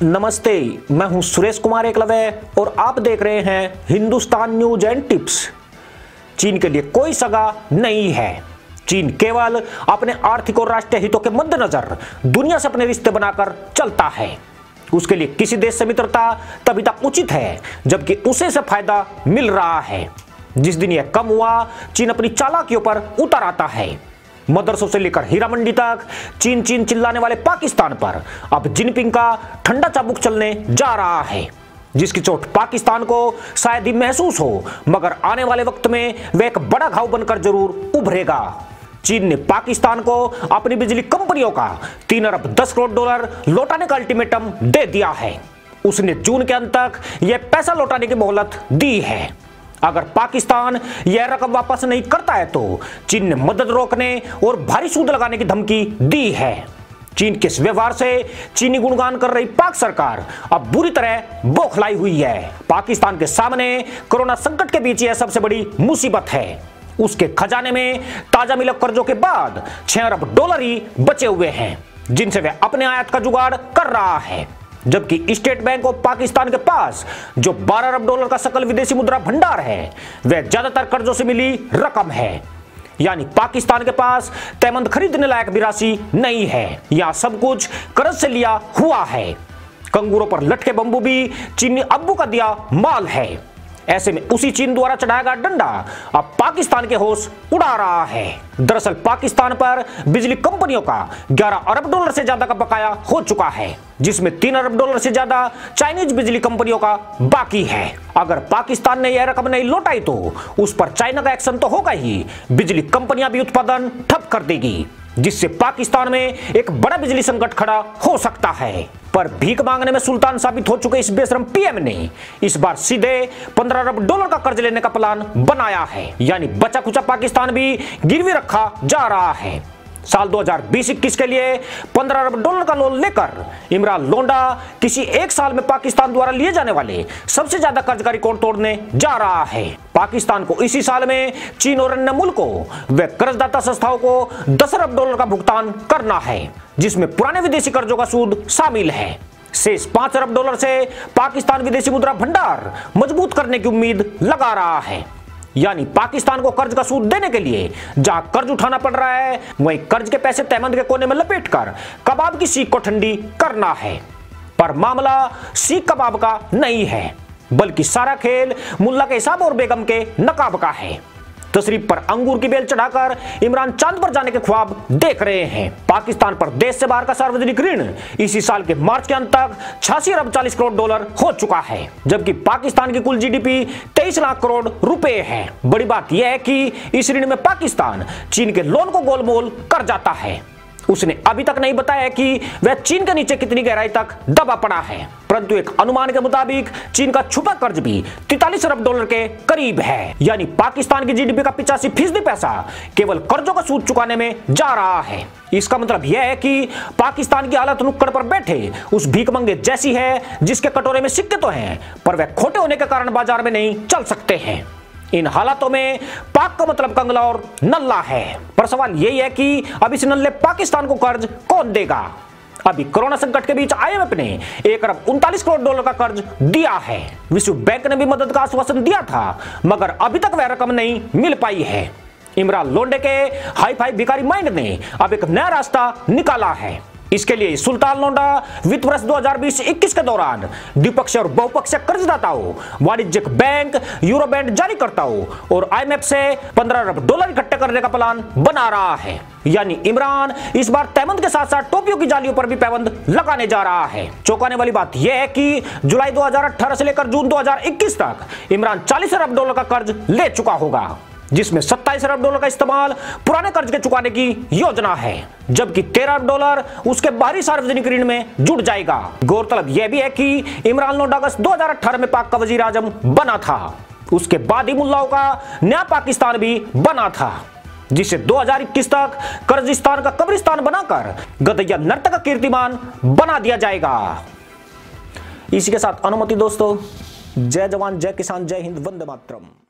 नमस्ते, मैं हूं सुरेश कुमार एकलव्य और आप देख रहे हैं हिंदुस्तान न्यूज एंड टिप्स। चीन के लिए कोई सगा नहीं है। चीन केवल अपने आर्थिक और राष्ट्रीय हितों के मद्देनजर दुनिया से अपने रिश्ते बनाकर चलता है। उसके लिए किसी देश से मित्रता तभी तक उचित है जबकि उसे से फायदा मिल रहा है। जिस दिन यह कम हुआ, चीन अपनी चालाकियों पर उतर आता है। मदरसों से लेकर हीरा मंडी तक चीन चीन चिल्लाने वाले पाकिस्तान पर अब जिनपिंग का ठंडा चाबुक चलने जा रहा है, जिसकी चोट पाकिस्तान को शायद ही महसूस हो, मगर आने वाले वक्त में वह एक बड़ा घाव बनकर जरूर उभरेगा। चीन ने पाकिस्तान को अपनी बिजली कंपनियों का 3 अरब 10 करोड़ डॉलर लौटाने का अल्टीमेटम दे दिया है। उसने जून के अंत तक यह पैसा लौटाने की मोहलत दी है। अगर पाकिस्तान यह रकम वापस नहीं करता है तो चीन ने मदद रोकने और भारी सूद लगाने की धमकी दी है। चीन के इस व्यवहार से चीनी गुणगान कर रही पाक सरकार अब बुरी तरह बौखलाई हुई है। पाकिस्तान के सामने कोरोना संकट के बीच यह सबसे बड़ी मुसीबत है। उसके खजाने में ताजा मिले कर्जों के बाद 6 अरब डॉलर ही बचे हुए हैं, जिनसे वह अपने आयात का जुगाड़ कर रहा है। जबकि स्टेट बैंक ऑफ पाकिस्तान के पास जो 12 अरब डॉलर का सकल विदेशी मुद्रा भंडार है, वह ज्यादातर कर्जों से मिली रकम है। यानी पाकिस्तान के पास तैमंद खरीदने लायक भी राशि नहीं है। यहां सब कुछ कर्ज से लिया हुआ है। कंगूरों पर लटके बंबू भी चीनी अब्बू का दिया माल है। ऐसे में उसी चीन द्वारा चढ़ाया गया डंडा अब पाकिस्तान के होश उड़ा रहा है। दरअसल पाकिस्तान पर बिजली कंपनियों का 11 अरब डॉलर से ज्यादा का बकाया हो चुका है, जिसमें 3 अरब डॉलर से ज्यादा चाइनीज बिजली कंपनियों का बाकी है। अगर पाकिस्तान ने यह रकम नहीं लौटाई तो उस पर चाइना का एक्शन तो होगा ही, बिजली कंपनियां भी उत्पादन ठप कर देगी, जिससे पाकिस्तान में एक बड़ा बिजली संकट खड़ा हो सकता है। पर भीख मांगने में सुल्तान साबित हो चुके इस बेशरम पीएम ने इस बार सीधे 15 अरब डॉलर का कर्ज लेने का प्लान बनाया है। यानी बचा खुचा पाकिस्तान भी गिरवी रखा जा रहा है। साल 2020-21 के लिए 15 अरब डॉलर का लोन लेकर इमरान लोंडा किसी एक साल में पाकिस्तान द्वारा लिए जाने वाले सबसे ज्यादा कर्ज का रिकॉर्ड तोड़ने जा रहा है। पाकिस्तान को इसी साल में चीन और अन्य मुल्कों व कर्जदाता संस्थाओं को 10 अरब डॉलर का भुगतान करना है, जिसमें पुराने विदेशी कर्जों का सूद शामिल है। शेष 5 अरब डॉलर से पाकिस्तान विदेशी मुद्रा भंडार मजबूत करने की उम्मीद लगा रहा है। यानी पाकिस्तान को कर्ज का सूद देने के लिए जहां कर्ज उठाना पड़ रहा है, वहीं कर्ज के पैसे तैमंद के कोने में लपेटकर कबाब की सीख को ठंडी करना है। पर मामला सीख कबाब का नहीं है, बल्कि सारा खेल मुल्ला के हिसाब और बेगम के नकाब का है। तशरीफ पर अंगूर की बेल चढ़ाकर इमरान चांद पर जाने के ख्वाब देख रहे हैं। पाकिस्तान पर देश से बाहर का सार्वजनिक ऋण इसी साल के मार्च के अंत तक 86 अरब 40 करोड़ डॉलर हो चुका है, जबकि पाकिस्तान की कुल जीडीपी 23 लाख करोड़ रुपए है। बड़ी बात यह है कि इस ऋण में पाकिस्तान चीन के लोन को गोलमोल कर जाता है। उसने अभी तक नहीं बताया कि वह चीन के नीचे कितनी गहराई तक दबा पड़ा है, परंतु एक अनुमान के मुताबिक चीन का छुपा कर्ज भी 43 अरब डॉलर के करीब है। यानी पाकिस्तान की जीडीपी का 85% पैसा केवल कर्जों का सूद चुकाने में जा रहा है। इसका मतलब यह है कि पाकिस्तान की हालत नुक्कड़ पर बैठे उस भीखमंगे जैसी है, जिसके कटोरे में सिक्के तो हैं पर वह खोटे होने के कारण बाजार में नहीं चल सकते हैं। इन हालातों में पाक का मतलब कंगला और नल्ला है। पर सवाल यही है कि अब इस नल्ले पाकिस्तान को कर्ज कौन देगा। अभी कोरोना संकट के बीच आईएमएफ ने 1 अरब 39 करोड़ डॉलर का कर्ज दिया है। विश्व बैंक ने भी मदद का आश्वासन दिया था, मगर अभी तक वह रकम नहीं मिल पाई है। इमरान लोंडे के हाई फाई भिखारी माइंड ने अब एक नया रास्ता निकाला है। इसके लिए सुल्तान लोंडा वित्त वर्ष 2020-21 के दौरान द्विपक्षीय और बहुपक्षीय कर्जदाताओं, वाणिज्यिक बैंक, यूरो बॉन्ड जारी करताओं और आईएमएफ से 15 अरब डॉलर इकट्ठे करने का प्लान बना रहा है। यानी इमरान इस बार तैमंद के साथ साथ टोपियों की जालियों पर भी पाबंद लगाने जा रहा है। चौंकाने वाली बात यह है कि जुलाई 2018 से लेकर जून 2021 तक इमरान 40 अरब डॉलर का कर्ज ले चुका होगा, जिसमें 27 अरब डॉलर का इस्तेमाल पुराने कर्ज के चुकाने की योजना है, जबकि 13 अरब डॉलर उसके बाहरी सार्वजनिक ऋण में जुड़ जाएगा। गौरतलब यह भी है कि इमरान लोंडा अगस्त 2018 में पाक का वजीर आजम बना था। उसके बाद ही मुल्लाओं का नया पाकिस्तान भी बना था, जिसे 2021 तक कर्जिस्तान का कब्रिस्तान बनाकर गधैया नर्तक का कीर्तिमान बना दिया जाएगा। इसी के साथ अनुमति दोस्तों, जय जवान जय किसान जय हिंद वंदे मातरम।